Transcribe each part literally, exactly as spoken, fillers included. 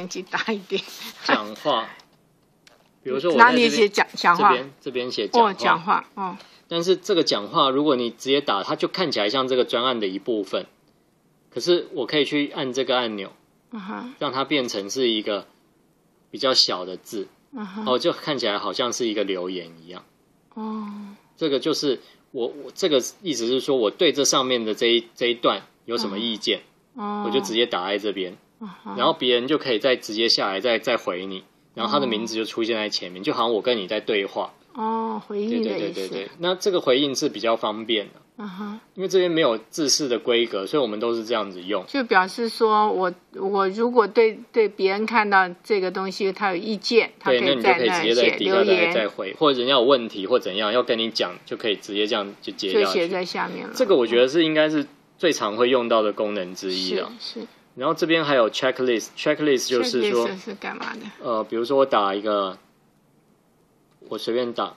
年纪大一点。 讲话，比如说我哪里写讲讲话？ 这边这边写讲话。 哦，讲话哦。 但是这个讲话，如果你直接打，它就看起来像这个专案的一部分。可是我可以去按这个按钮， uh-huh. 让它变成是一个比较小的字， uh-huh. 哦，就看起来好像是一个留言一样。 哦， 这个就是我我这个意思是说，我对这上面的这一这一段有什么意见， uh-huh. 我就直接打在这边， uh-huh. 然后别人就可以再直接下来再再回你，然后他的名字就出现在前面， uh-huh. 就好像我跟你在对话。 哦，回应的意思。 对对对对对，那这个回应是比较方便的。 嗯哼， 因为这边没有制式的规格，所以我们都是这样子用。 就表示说我我如果对对别人看到这个东西他有意见，他可以在那写留言再回，或者人家有问题或怎样要跟你讲，就可以直接这样就接下去， 就写在下面了。 这个我觉得是应该是最常会用到的功能之一了。 是是。 然后这边还有 checklist，checklist 就是说 checklist 是干嘛的？ 呃，比如说我打一个，我随便打。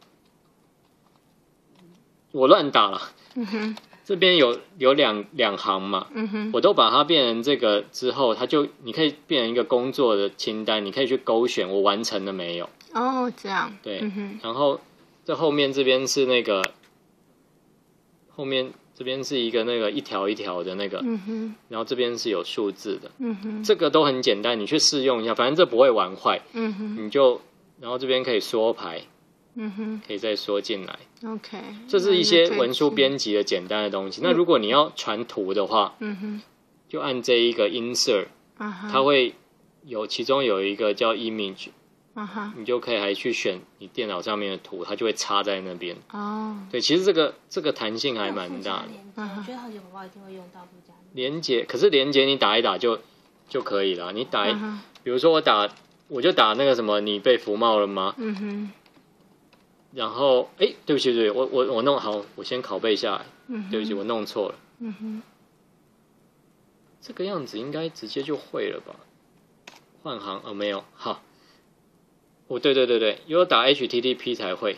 我乱打了， 嗯哼， 这边有有两两行嘛， 嗯哼， 我都把它变成这个之后，它就你可以变成一个工作的清单，你可以去勾选我完成了没有。 哦，这样， 对， 嗯哼， 然后这后面这边是那个，后面这边是一个那个一条一条的那个， 嗯哼， 然后这边是有数字的， 嗯哼， 这个都很简单，你去试用一下，反正这不会玩坏， 嗯哼， 你就然后这边可以缩排。 嗯哼， 可以再缩进来。 OK， 这是一些文书编辑的简单的东西。那如果你要传图的话， 嗯哼， 就按这一个 insert， 它会有其中有一个叫 image， 你就可以还去选你电脑上面的图，它就会插在那边。 哦， 对，其实这个这个弹性还蛮大的。 我觉得好久宝宝一定会用到附加连结，可是连结你打一打就就可以了。你打一，比如说我打，我就打那个什么，你被服贸了吗？ 嗯哼。 然后，哎，对不起，对不起，我我我弄好，我先拷贝下来。 嗯， 对不起，我弄错了。 嗯哼， 这个样子应该直接就会了吧？换行哦，没有，好。哦，对对对对，有打 H T T P 才会。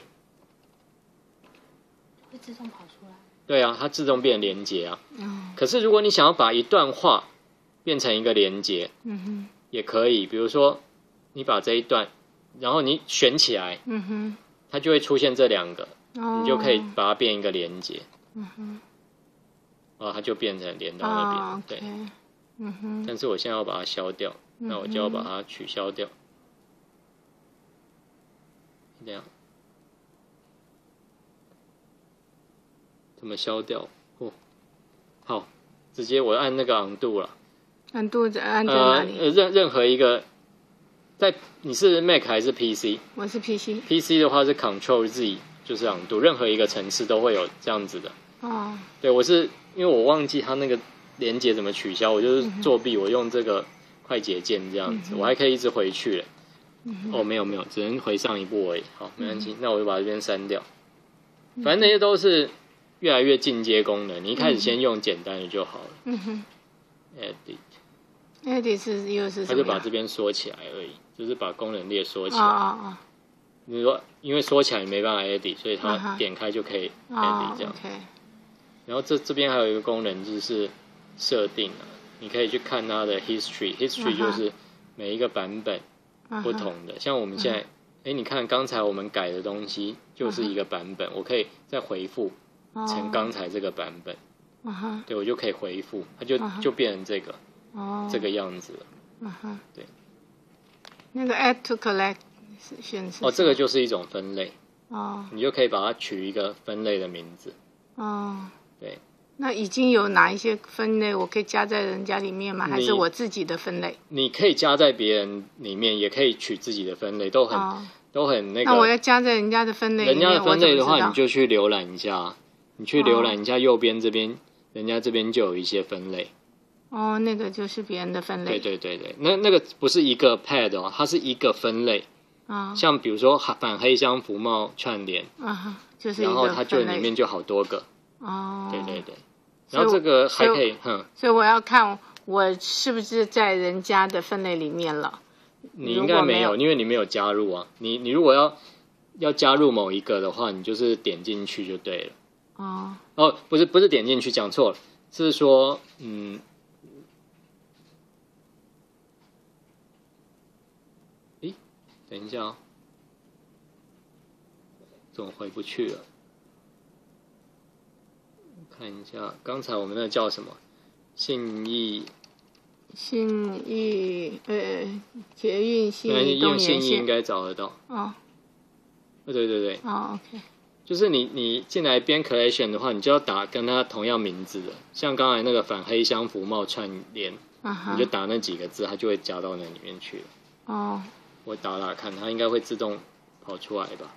会自动跑出来。 对啊，它自动变连结啊。 嗯。 可是如果你想要把一段话变成一个连结， 嗯哼， 也可以。比如说，你把这一段，然后你选起来。 嗯哼。 它就会出现这两个， 哦、 你就可以把它变一个连结， 嗯哼， 啊，它就变成连到那边， 哦、 对， okay, 嗯哼。 但是我现在要把它消掉， 嗯、 那我就要把它取消掉，这样，怎么消掉？哦，好，直接我按那个 undo 了 ，undo 在按在哪里？ 呃，任任何一个。在你是 Mac 还是 P C？ 我是 P C。P C 的话是 Control Z， 就是 undo， 任何一个程式都会有这样子的。 哦。对， 我是因为我忘记它那个连结怎么取消，我就是作弊，我用这个快捷键这样子，嗯、我还可以一直回去。嗯、哦，没有没有，只能回上一步而已。好，没关系，嗯、那我就把这边删掉。反正那些都是越来越进阶功能，你一开始先用简单的就好了。 嗯哼。 Edit。 Edit 是又是什么？ 他就把这边缩起来而已，就是把功能列缩起来。 哦哦哦。 你说，因为缩起来你没办法 edit， 所以它点开就可以 edit 这样。 哦 okay、 然后这这边还有一个功能就是设定啊，你可以去看它的 history，history、uh-huh. 就是每一个版本不同的。Uh-huh. 像我们现在，哎、uh-huh. 你看刚才我们改的东西就是一个版本， uh-huh. 我可以再回复成刚才这个版本。 Uh-huh. 对，我就可以回复，它就、uh-huh. 就变成这个。 哦， 这个样子了， 嗯哼， 对。 那个 add to collect 选是哦，这个就是一种分类， 哦， 你就可以把它取一个分类的名字， 哦， 对。 那已经有哪一些分类我可以加在人家里面吗？还是我自己的分类？ 你可以加在别人里面，也可以取自己的分类，都很、哦、都很那个。 那我要加在人家的分类里面， 人家的分类的话，你就去浏览一下，你去浏览一下右边这边，哦、人家这边就有一些分类。 哦，那个就是别人的分类。 对对对对，那那个不是一个 pad 哦，它是一个分类。啊、哦。像比如说反黑箱服贸串联。啊， 就是一个分类。 然后它就里面就好多个。 哦。 对对对。然后这个还可以，哼。 所以我要看我是不是在人家的分类里面了。 你应该没有，因为你没有加入啊。你你如果要要加入某一个的话，你就是点进去就对了。 哦。 哦，不是不是点进去，讲错了，是说嗯。 诶，等一下哦，怎么回不去了？看一下，刚才我们那个叫什么？信义。 信义呃捷运信义东用信沿线义应该找得到。 哦。 对对对。 哦 ，OK。 就是你你进来编 collection 的话，你就要打跟它同样名字的，像刚才那个反黑箱服贸串联， 啊、 你就打那几个字，它就会加到那里面去了。 哦。 我打打看，它应该会自动跑出来吧。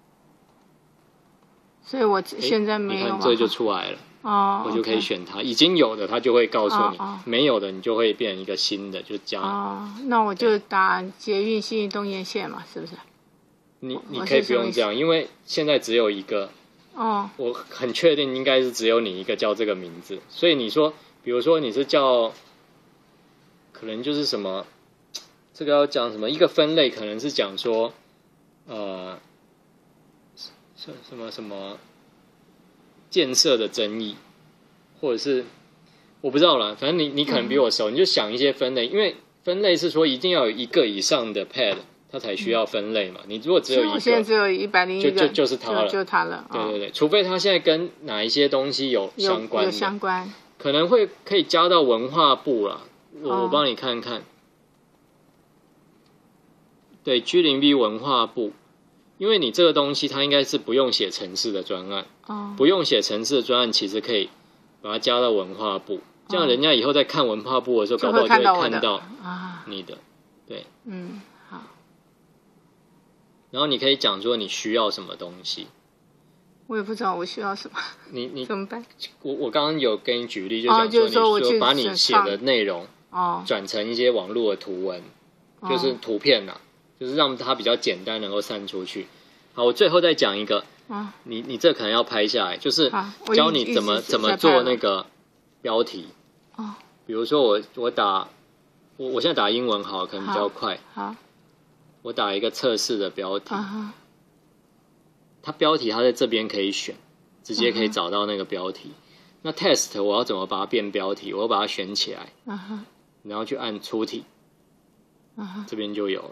所以我现在没有。 你看这就出来了。 哦。 我就可以选它， okay. 已经有的它就会告诉你， 哦哦、 没有的你就会变成一个新的，就加。 哦，那我就打捷运信义东沿线嘛，是不是？ 你你可以不用这样，因为现在只有一个。 哦。 我很确定应该是只有你一个叫这个名字，所以你说，比如说你是叫，可能就是什么，这个要讲什么？一个分类可能是讲说，呃，什什么什么建设的争议，或者是我不知道啦，反正你你可能比我熟，嗯、你就想一些分类，因为分类是说一定要有一个以上的 pad。它才需要分类嘛？你如果只有一个， 现在只有一百零一个， 就就就是它了， 就就它了。 对对对，除非它现在跟哪一些东西有相关的， 有相关， 可能会可以加到文化部啦。我、哦、我帮你看看，对 G 零 B 文化部，因为你这个东西它应该是不用写程式的专案， 哦、 不用写程式的专案，其实可以把它加到文化部，这样人家以后在看文化部的时候，搞不好就会看到你的，对， 嗯。 然后你可以讲说你需要什么东西， 我也不知道我需要什么， 你你怎么办？ 我我刚刚有跟你举例，就讲说你说把你写的内容哦转成一些网络的图文， 哦、 就是图片啦，就是让它比较简单能够散出去。好，我最后再讲一个， 哦、 你你这可能要拍下来，就是教你怎么怎么做那个标题。 哦， 比如说我我打我我现在打英文好，可能比较快。 好。好我打一个测试的标题， uh-huh. 它标题它在这边可以选，直接可以找到那个标题。Uh-huh. 那 test 我要怎么把它变标题？我要把它选起来， uh-huh. 然后去按出题， uh-huh. 这边就有了。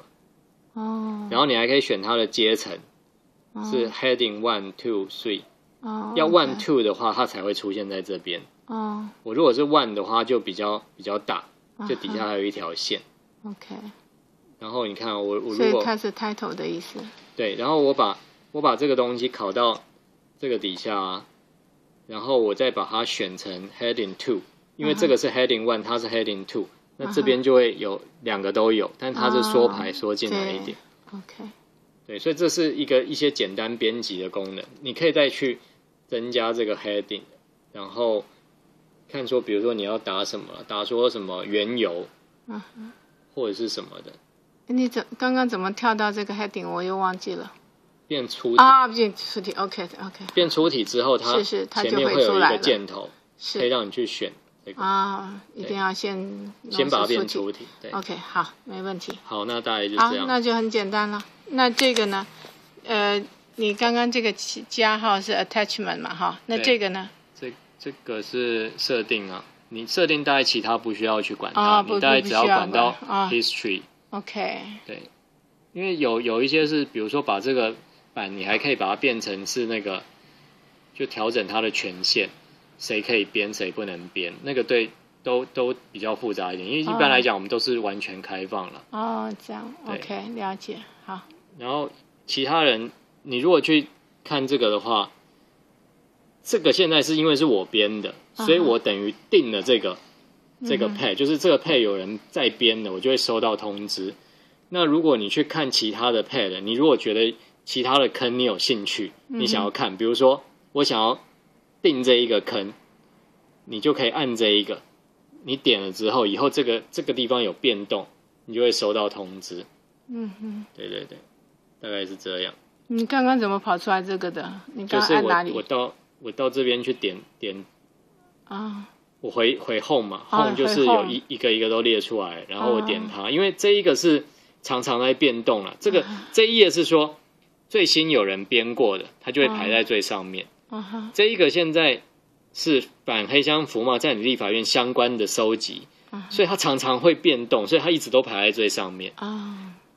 Oh. 然后你还可以选它的阶层， oh. 是 heading one two three， oh, 要 one two 的话，它才会出现在这边。 Oh. 我如果是 one 的话，就比较比较大，就底下还有一条线。 Uh-huh. OK。 然后你看我我如果， 所以它是 title 的意思。 对，然后我把我把这个东西拷到这个底下、啊，然后我再把它选成 heading two， 因为这个是 heading one， 它是 heading two， 那这边就会有两个都有，但它是缩排缩进来一点。 OK。 对，所以这是一个一些简单编辑的功能，你可以再去增加这个 heading， 然后看说，比如说你要打什么，打说什么原油， 嗯、 或者是什么的。 你怎刚刚怎么跳到这个 heading？ 我又忘记了。 变粗体啊，变粗体 ，OK OK。 变粗体之后，它是是，它前面会有一个箭头， 是可以让你去选这个啊，一定要先先把它变粗体。对 ，OK， 好，没问题。 好，那大概就这样。 好，那就很简单了。那这个呢？呃，你刚刚这个加号是 attachment 嘛，哈，那这个呢？ 这这个是设定啊，你设定大概其他不需要去管它， 啊、 你大概只要管到 history。 OK， 对，因为有有一些是，比如说把这个版，你还可以把它变成是那个，就调整它的权限，谁可以编，谁不能编，那个对，都都比较复杂一点。因为一般来讲，我们都是完全开放了。 哦，这样 ，OK， 了解，好。 然后其他人，你如果去看这个的话，这个现在是因为是我编的，所以我等于定了这个。这个 pad、嗯、就是这个 pad 有人在编的，我就会收到通知。那如果你去看其他的 pad， 你如果觉得其他的坑你有兴趣，你想要看，比如说我想要定这一个坑，你就可以按这一个，你点了之后，以后这个这个地方有变动，你就会收到通知。 嗯哼， 对对对，大概是这样。 你刚刚怎么跑出来这个的？你刚刚按哪里？ 就是我我到我到这边去点点啊。 我回回 home 嘛、啊、，home 就是有一一个一个都列出来，然后我点它、啊，因为这一个是常常在变动了。这个、啊、这一页是说最新有人编过的，它就会排在最上面。 啊、 这一个现在是反黑箱服贸在你立法院相关的收集，啊、所以它常常会变动，所以它一直都排在最上面。 啊，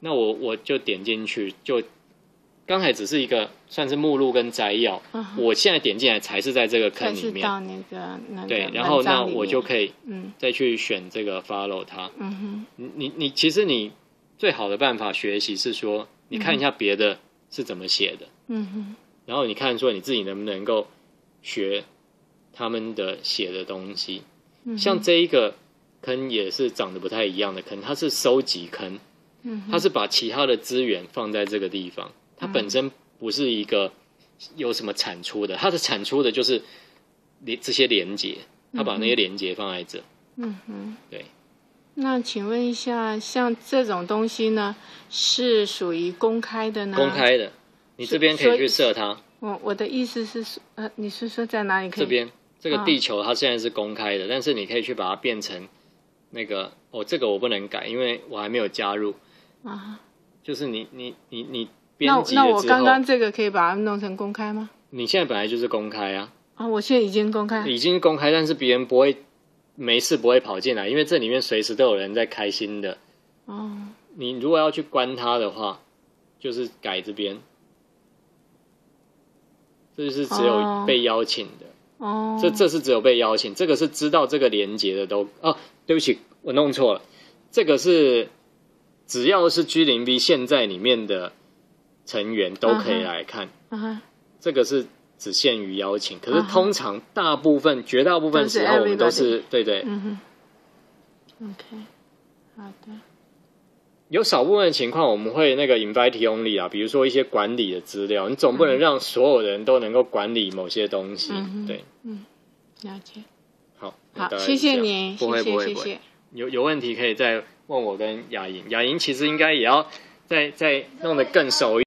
那我我就点进去，就刚才只是一个算是目录跟摘要，嗯、我现在点进来才是在这个坑里面， 到那个那个对，然后那我就可以再去选这个 follow 它。嗯哼，你你你其实你最好的办法学习是说，你看一下别的是怎么写的，嗯哼，然后你看说你自己能不能够学他们的写的东西，嗯、像这一个坑也是长得不太一样的坑，它是收集坑，嗯，它是把其他的资源放在这个地方，它本身不是一个有什么产出的，它的产出的就是这些连结，它把那些连结放在这，嗯哼，对。 那请问一下，像这种东西呢，是属于公开的呢？ 公开的，你这边可以去设它。 我我的意思是，呃，你是说在哪里可以？ 这边这个地球它现在是公开的，哦、但是你可以去把它变成那个，哦，这个我不能改，因为我还没有加入。啊，就是你你你你编辑了之后， 那那我刚刚这个可以把它弄成公开吗？ 你现在本来就是公开啊。 啊，我现在已经公开。 已经公开，但是别人不会。没事不会跑进来，因为这里面随时都有人在开新的。哦，你如果要去关它的话，就是改这边，这就是只有被邀请的。哦，这这是只有被邀请，这个是知道这个连结的都。哦，对不起，我弄错了，这个是只要是 G 零 V 现在里面的成员都可以来看。啊哈，这个是。只限于邀请，可是通常大部分、uh-huh. 绝大部分时候我们都是对对。嗯哼 ，OK， 好的。有少部分的情况我们会那个 invite only 啊，比如说一些管理的资料，你总不能让所有人都能够管理某些东西，嗯、对。嗯， 了解。 好， 好，谢谢你， 不会不会谢谢。 有有问题可以再问我跟雅莹，雅莹其实应该也要再再弄得更熟一点。